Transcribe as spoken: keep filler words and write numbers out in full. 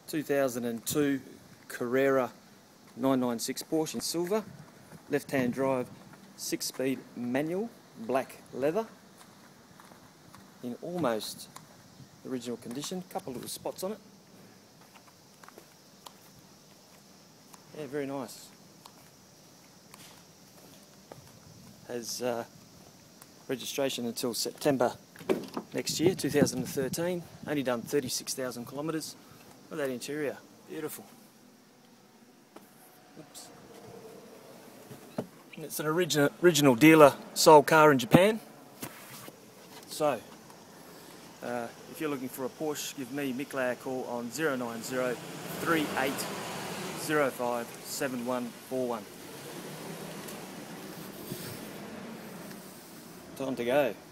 two thousand two Carrera nine ninety-six Porsche in silver, left-hand drive, six-speed manual, black leather, in almost original condition. Couple little spots on it. Yeah, very nice. Has uh, registration until September next year, two thousand thirteen. Only done thirty-six thousand kilometres. Look at that interior, beautiful. Oops. And it's an original original dealer sold car in Japan. So, uh, if you're looking for a Porsche, give me, Mick Lau, a call on zero nine zero, three eight zero five, seven one four one. Time to go.